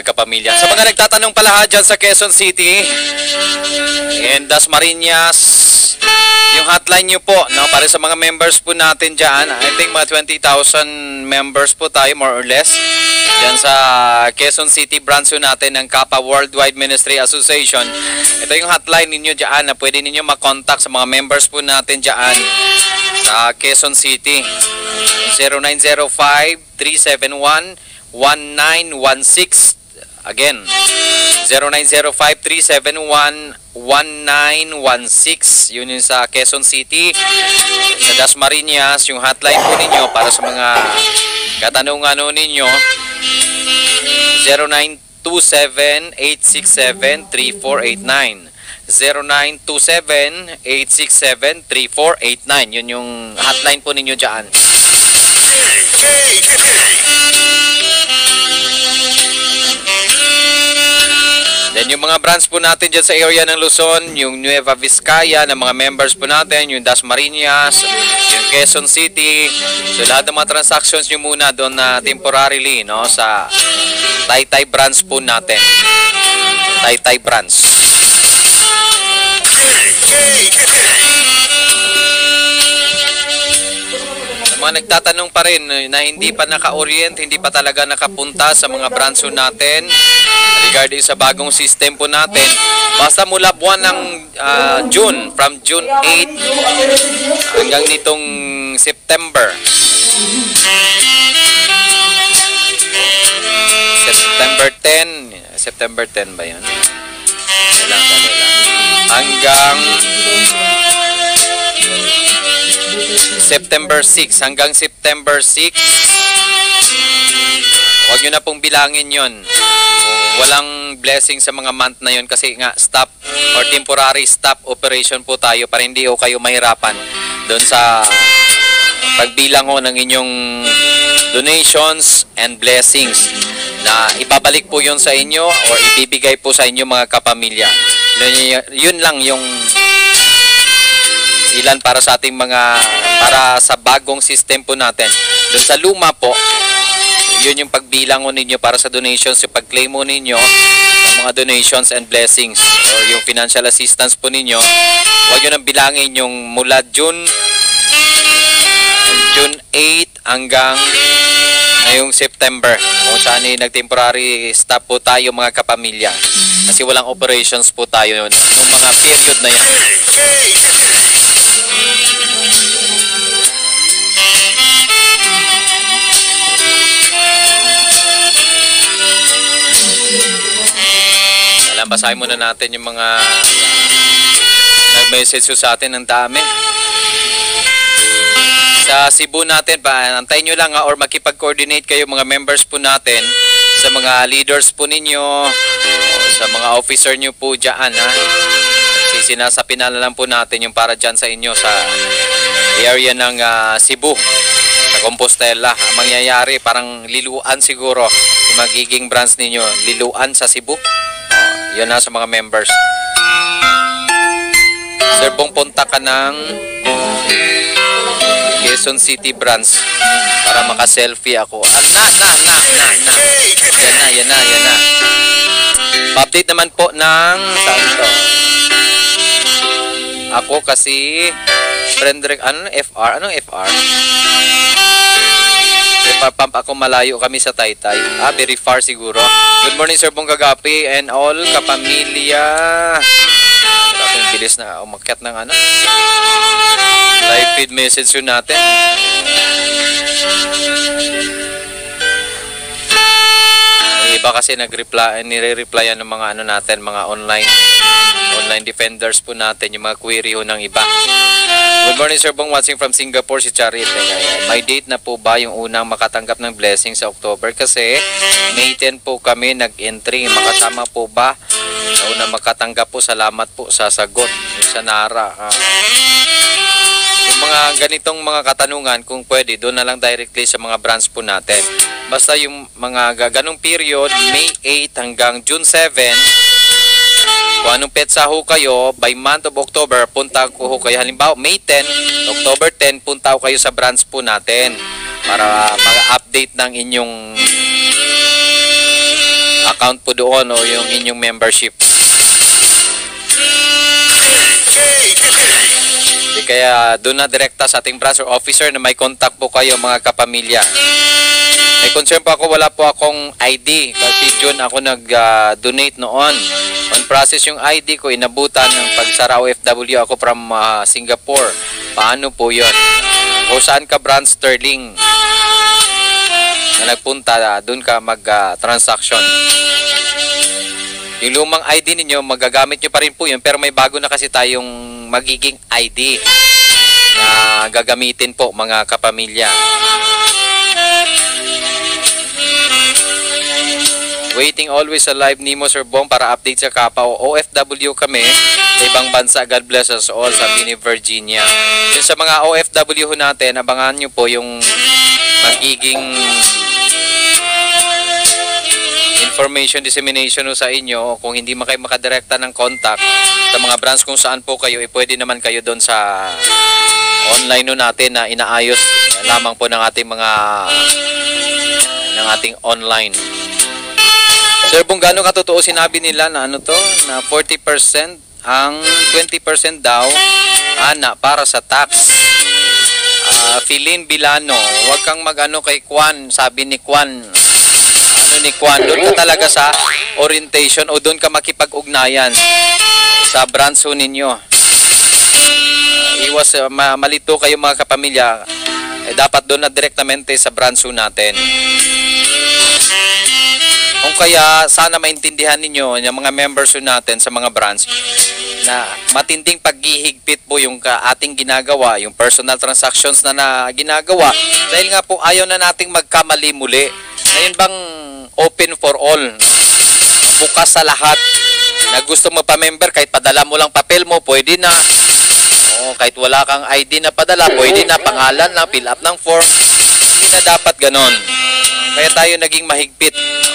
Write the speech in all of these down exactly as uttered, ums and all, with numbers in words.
mga kapamilya. Sa mga nagtatanong pala ha, dyan sa Quezon City and Dasma, yung hotline nyo po, no, para sa mga members po natin dyan, I think mga twenty thousand members po tayo, more or less, dyan sa Quezon City branch natin ng Kapa Worldwide Ministry Association. Ito yung hotline ninyo dyan na pwede ninyo makontak sa mga members po natin dyan sa Quezon City. zero nine zero five, three seven one, one nine one six. Again, zero nine zero five, three seven one, one nine one six. Yun yung sa Quezon City. Sa Dasma, yung hotline po ninyo para sa mga katanungan ninyo, zero nine two seven, eight six seven, three four eight nine. zero nine two seven, eight six seven, three four eight nine. Yun yung hotline po ninyo dyan. Then yung mga branch po natin dyan sa area ng Luzon, yung Nueva Vizcaya na mga members po natin, yung Dasma, yung Quezon City. So lahat ng mga transactions nyo muna doon na temporarily, no, sa Taytay branch po natin. Taytay branch. Mga nagtatanong pa rin na hindi pa naka-orient, hindi pa talaga nakapunta sa mga branch natin regarding sa bagong system po natin. Basta mula buwan ng uh, June, from June eight hanggang nitong September. September ten, September ten ba yan? Kailang, kailang. Hanggang September six, hanggang September six, huwag nyo na pong bilangin yon. Walang blessing sa mga month na yon kasi nga stop or temporary stop operation po tayo para hindi o kayo mahirapan doon sa pagbilang ho ng inyong donations and blessings na ibabalik po yon sa inyo or ibibigay po sa inyo mga kapamilya. Yun lang yung ilan para sa ating mga, para sa bagong system po natin. Doon sa luma po, yun yung pagbilang mo ninyo para sa donations, yung pag-claim mo ninyo ng mga donations and blessings or yung financial assistance po ninyo. Huwag nyo nang bilangin yung mula June June eight hanggang ngayong September, kung saan eh, nag-temporary stop po tayo mga kapamilya kasi walang operations po tayo yun nung mga period na yan. Alam, basahin muna natin yung mga nag-message sa atin ng dami. Sa Cebu natin pa, antayin nyo lang ha, or makipag-coordinate kayo mga members po natin sa mga leaders po ninyo, sa mga officer nyo po dyan ha. Kasi sinasapin na lang po natin yung para dyan sa inyo sa area ng uh, Cebu, sa Compostela. Ang mangyayari parang liluan siguro yung magiging branch ninyo, liluan sa Cebu. Uh, yun na sa mga members. Sir, pong punta ka ng Quezon City branch para maka-selfie ako. Ah, na, na, na, na, na. Yan na, yan na, yan na. Pa-update naman po ng saan to? Ako kasi friend direct, ano F R? Anong F R? F R pump ako, malayo kami sa Taytay. Ah, very far siguro. Good morning Sir Bong Kagapi and all kapamilya. Ang bilis na umakyat ng ano. Live feed message yun natin. Iba kasi nag-reply, nire-replyan ng mga ano natin, mga online online defenders po natin, yung mga query ho ng iba. Good morning Sir Bong, watching from Singapore, si Charit. May date na po ba yung unang makatanggap ng blessing sa October? Kasi May ten po kami nag-entry. Makasama po ba sa unang makatanggap po? Salamat po sa sagot sa Nara. Uh, yung mga ganitong mga katanungan, kung pwede, doon na lang directly sa mga branch po natin. Basta yung mga ganong period, May eight hanggang June seven, kung anong petsa ho kayo, by month of October, punta ko ho kayo. Halimbawa, May ten, October ten, punta ho kayo sa branch po natin para mag-update ng inyong account po doon o yung inyong membership. Di kaya doon na direkta sa ating branch or officer na may contact po kayo mga kapamilya. May concern po ako, wala po akong I D kasi June ako nag-donate uh, noon. On process yung I D ko, inabutan ng pagsara O F W ako from uh, Singapore. Paano po yun? O saan ka branch Sterling na nagpunta, uh, doon ka mag-transaction. Uh, yung lumang I D ninyo, magagamit nyo pa rin po yun, pero may bago na kasi tayong magiging I D na gagamitin po mga kapamilya. Waiting always sa live Nemo Sir Bong para update sa Kapa o O F W kami sa ibang bansa. God bless us all, sabi ni Virginia. Yun sa mga O F W natin, abangan nyo po yung magiging information dissemination sa inyo. Kung hindi man kayo makadirekta ng contact sa mga branch kung saan po kayo, eh, pwede naman kayo doon sa online no natin na inaayos lamang po ng ating mga ng ating online. Sir, kung gano'ng katotoo sinabi nila na ano to, na forty percent ang twenty percent daw ana para sa tax. Uh, Philin Bilano, huwag kang mag-ano kay Kwan, sabi ni Kwan. Ano ni Kwan, doon ka talaga sa orientation o doon ka makipag-ugnayan sa branch ninyo. Uh, iwas, uh, ma malito kayo mga kapamilya, eh, dapat doon na direktamente sa branch natin. Kung kaya sana maintindihan ninyo yung mga members natin sa mga branch na matinding paghihigpit po yung ating ginagawa, yung personal transactions na, na ginagawa dahil nga po ayaw na nating magkamali muli. Ngayon bang open for all, bukas sa lahat na gusto mo pa-member, kahit padala mo lang papel mo, pwede na. O, kahit wala kang I D na padala, pwede na, pangalan lang, fill up ng form. Hindi na dapat ganon. Kaya tayo naging mahigpit.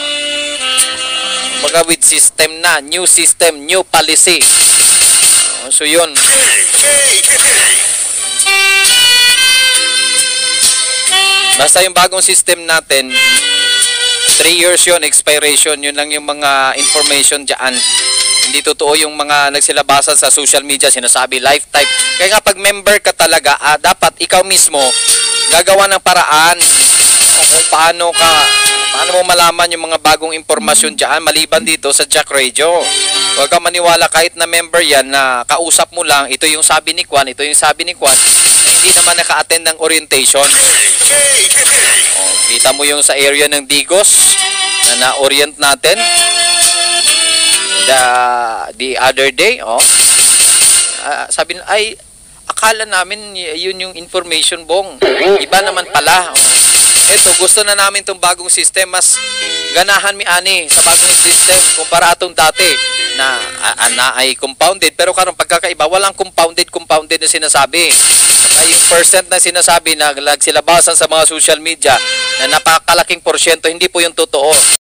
Baga with system na, new system, new policy. So yun. Basta yung bagong system natin, three years yun, expiration, yun lang yung mga information dyan. Hindi totoo yung mga nagsilabasan sa social media, sinasabi lifetime. Kaya nga pag member ka talaga, ah, dapat ikaw mismo gagawa ng paraan kung paano ka paano mo malaman yung mga bagong impormasyon dyan maliban dito sa Jack Radio. Huwag kang maniwala kahit na member yan na kausap mo lang, ito yung sabi ni Kwan, ito yung sabi ni Kwan, na hindi naman naka-attend ng orientation. O, kita mo yung sa area ng Digos na na-orient natin the, the other day. Oh. Uh, sabi na, ay, akala namin yun yung information, Bong. Iba naman pala. Oh. Ito, gusto na namin itong bagong system. Mas ganahan mi ani sa bagong system kumpara atong dati na ana ay compounded. Pero karon pagkakaiba, walang compounded, compounded na sinasabi. Saka yung percent na sinasabi na nagsilabasan sa mga social media na napakalaking porsyento, hindi po yung totoo.